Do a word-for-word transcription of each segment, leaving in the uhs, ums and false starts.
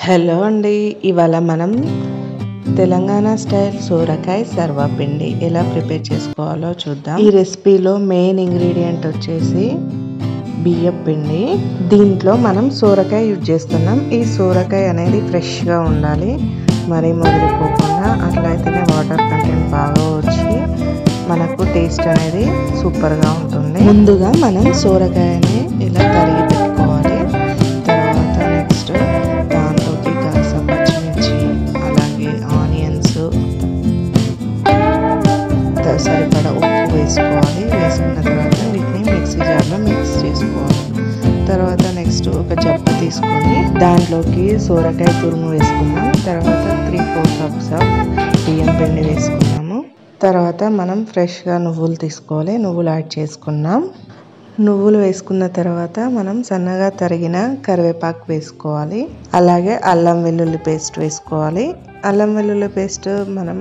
Hello అండి, ఇవాళ మనం తెలంగాణ స్టైల్ సోరకాయ సర్వపిండి ఎలా ప్రిపేర్ చేసుకోవాలో చూద్దాం. ఈ రెసిపీలో మెయిన్ ఇంగ్రీడియంట్ వచ్చేసి బియ్యం పిండి. దీంట్లో మనం సోరకాయ యూజ్ చేస్తున్నాం. ఈ సోరకాయ అనేది ఫ్రెష్గా ఉండాలి, మరీ ముదిరిపోకుండా. అట్లయితేనే వాటర్ కంటెంట్ బాగా వచ్చి మనకు టేస్ట్ అనేది సూపర్గా ఉంటుంది. ముందుగా మనం సోరకాయని ఇలా తరిగి పెట్టుకోవాలి. తర్వాత నెక్స్ట్ దాంట్లోకి కాస్త పచ్చిమిర్చి, అలాగే ఆనియన్స్, సరిపడా ఉప్పు వేసుకోవాలి. వేసుకున్న తర్వాత వీటిని మిక్సీ జార్లో మిక్స్ చేసుకోవాలి. తర్వాత నెక్స్ట్ ఒక జప్ప తీసుకొని దాంట్లోకి సోరకాయ తురుము వేసుకున్నాం. తర్వాత త్రీ ఫోర్ కప్స్ ఆఫ్ బియ్యం పిండి వేసుకున్నాము. తర్వాత మనం ఫ్రెష్గా నువ్వులు తీసుకోవాలి. నువ్వులు యాడ్ చేసుకున్నాం. నువ్వులు వేసుకున్న తర్వాత మనం సన్నగా తరిగిన కరివేపాకు వేసుకోవాలి. అలాగే అల్లం వెల్లుల్లి పేస్ట్ వేసుకోవాలి. అల్లం వెల్లుల్లి పేస్ట్ మనం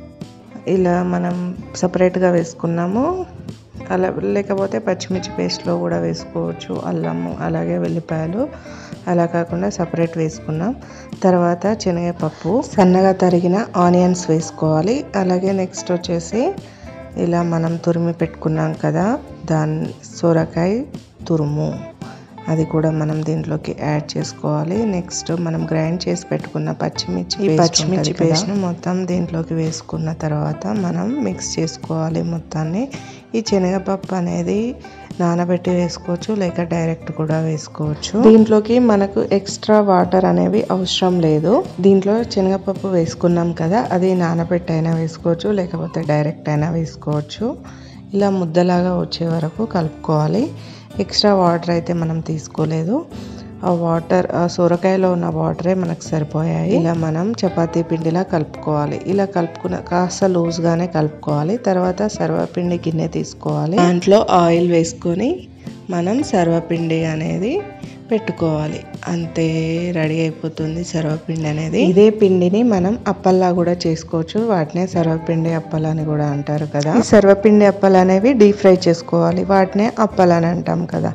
ఇలా మనం సపరేట్గా వేసుకున్నాము. అలా లేకపోతే పచ్చిమిర్చి పేస్ట్లో కూడా వేసుకోవచ్చు అల్లము, అలాగే వెల్లిపాయలు. అలా కాకుండా సపరేట్ వేసుకున్నాం. తర్వాత శనగపప్పు, సన్నగా తరిగిన ఆనియన్స్ వేసుకోవాలి. అలాగే నెక్స్ట్ వచ్చేసి ఇలా మనం తురిమి పెట్టుకున్నాం కదా దాని సోరకాయ తురుము, అది కూడా మనం దీంట్లోకి యాడ్ చేసుకోవాలి. నెక్స్ట్ మనం గ్రైండ్ చేసి పెట్టుకున్న పచ్చిమిర్చి పచ్చిమిర్చి పేస్ట్ని మొత్తం దీంట్లోకి వేసుకున్న తర్వాత మనం మిక్స్ చేసుకోవాలి మొత్తాన్ని. ఈ శనగపప్పు అనేది నానబెట్టి వేసుకోవచ్చు, లేక డైరెక్ట్ కూడా వేసుకోవచ్చు. దీంట్లోకి మనకు ఎక్స్ట్రా వాటర్ అనేవి అవసరం లేదు. దీంట్లో శనగపప్పు వేసుకున్నాం కదా, అది నానబెట్టి అయినా వేసుకోవచ్చు, లేకపోతే డైరెక్ట్ అయినా వేసుకోవచ్చు. ఇలా ముద్దలాగా వచ్చే వరకు కలుపుకోవాలి. ఎక్స్ట్రా వాటర్ అయితే మనం తీసుకోలేదు. ఆ వాటర్ ఆ సొరకాయలో ఉన్న వాటరే మనకు సరిపోయాయి. ఇలా మనం చపాతీ పిండిలా కలుపుకోవాలి. ఇలా కలుపుకున్న కాస్త లూజ్గానే కలుపుకోవాలి. తర్వాత సర్వపిండి గిన్నె తీసుకోవాలి. దాంట్లో ఆయిల్ వేసుకొని మనం సర్వపిండి అనేది పెట్టుకోవాలి. అంతే, రెడీ అయిపోతుంది సర్వపిండి అనేది. ఇదే పిండిని మనం అప్పల్లా కూడా చేసుకోవచ్చు. వాటినే సర్వపిండి అప్పలని కూడా అంటారు కదా. ఈ సర్వపిండి అప్పలు అనేవి డీప్ ఫ్రై చేసుకోవాలి. వాటినే అప్పలని అంటాం కదా.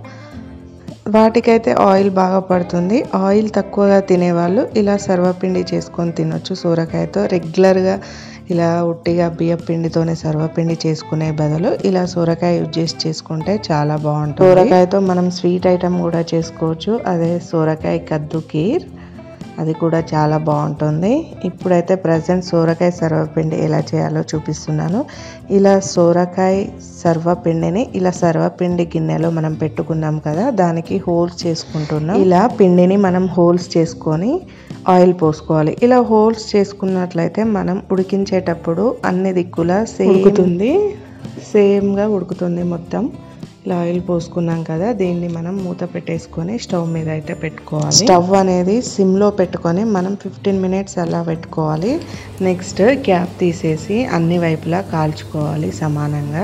వాటికైతే ఆయిల్ బాగా పడుతుంది. ఆయిల్ తక్కువగా తినేవాళ్ళు ఇలా సర్వపిండి చేసుకొని తినొచ్చు సోరకాయతో. రెగ్యులర్గా ఇలా ఉట్టిగా బియ్యం పిండితోనే సర్వపిండి చేసుకునే బదులు ఇలా సోరకాయ యూజ్ చేసి చేసుకుంటే చాలా బాగుంటుంది. సోరకాయతో మనం స్వీట్ ఐటమ్ కూడా చేసుకోవచ్చు. అదే సోరకాయ కద్దు కీర్, అది కూడా చాలా బాగుంటుంది. ఇప్పుడైతే ప్రజెంట్ సోరకాయ సర్వపిండి ఎలా చేయాలో చూపిస్తున్నాను. ఇలా సోరకాయ సర్వపిండిని ఇలా సర్వపిండి గిన్నెలో మనం పెట్టుకున్నాం కదా, దానికి హోల్స్ చేసుకుంటున్నాం. ఇలా పిండిని మనం హోల్స్ చేసుకొని ఆయిల్ పోసుకోవాలి. ఇలా హోల్స్ చేసుకున్నట్లయితే మనం ఉడికించేటప్పుడు అన్ని దిక్కులా సేమ్ ఉడుకుతుంది, సేమ్గా ఉడుకుతుంది మొత్తం. ఇలా ఆయిల్ పోసుకున్నాం కదా, దీన్ని మనం మూత పెట్టేసుకొని స్టవ్ మీద అయితే పెట్టుకోవాలి. స్టవ్ అనేది సిమ్లో పెట్టుకొని మనం ఫిఫ్టీన్ మినిట్స్ అలా పెట్టుకోవాలి. నెక్స్ట్ గ్యాప్ తీసేసి అన్ని వైపులా కాల్చుకోవాలి సమానంగా.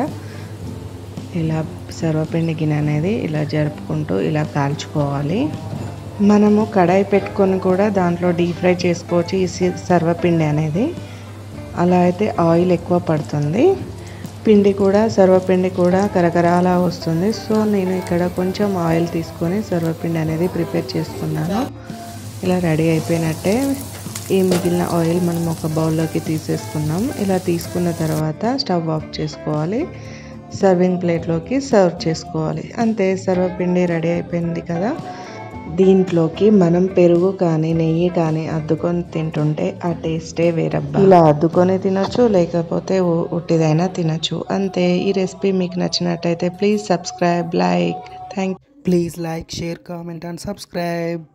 ఇలా సర్వపిండి గిన్నె అనేది ఇలా జరుపుకుంటూ ఇలా కాల్చుకోవాలి. మనము కడాయి పెట్టుకొని కూడా దాంట్లో డీప్ ఫ్రై చేసుకోవచ్చు ఈ సర్వపిండి అనేది. అలా అయితే ఆయిల్ ఎక్కువ పడుతుంది. పిండి కూడా సర్వపిండి కూడా కరకరాలా వస్తుంది. సో నేను ఇక్కడ కొంచెం ఆయిల్ తీసుకొని సర్వపిండి అనేది ప్రిపేర్ చేసుకున్నాను. ఇలా రెడీ అయిపోయినట్టే. ఈ మిగిలిన ఆయిల్ మనం ఒక బౌల్లోకి తీసేసుకున్నాం. ఇలా తీసుకున్న తర్వాత స్టవ్ ఆఫ్ చేసుకోవాలి. సర్వింగ్ ప్లేట్లోకి సర్వ్ చేసుకోవాలి. అంతే, సర్వపిండి రెడీ అయిపోయింది కదా. దీంట్లోకి మనం పెరుగు కానీ నెయ్యి కానీ అద్దుకొని తింటుంటే ఆ టేస్టే వేరబ్బా. ఇలా అద్దుకొని తినొచ్చు, లేకపోతే ఉట్టిదైనా తినొచ్చు. అంతే. ఈ రెసిపీ మీకు నచ్చినట్టయితే please subscribe, like. Thank Please like, share, comment and subscribe.